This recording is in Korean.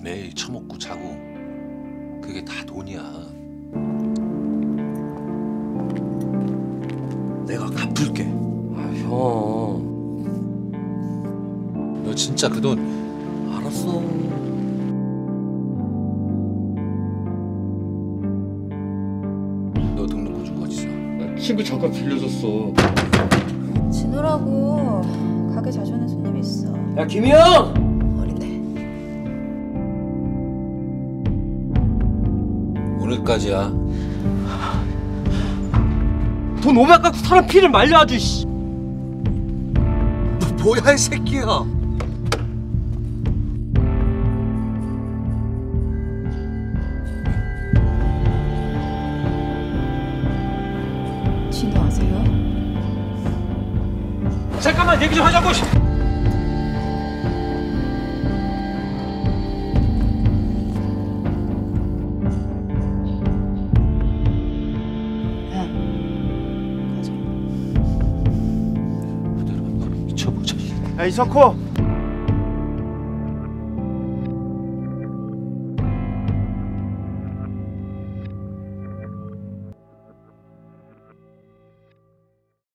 매일 처먹고 자고 그게 다 돈이야. 내가 갚을게. 아, 형. 너 진짜 그 돈 알았어. 너 등록부 좀 어디서? 나 친구 잠깐 빌려줬어. 진우라고 가게 자주 오는 손님이 있어. 야, 김희영! 어린데. 오늘까지야. 돈 500 갖고 사람 피를 말려 아주. 씨. 너 뭐야 이 새끼야? 진우 아세요? 잠깐만 얘기 좀 하자고. 야, 가자. 그대로 한번 미쳐보자. 야, 이석호.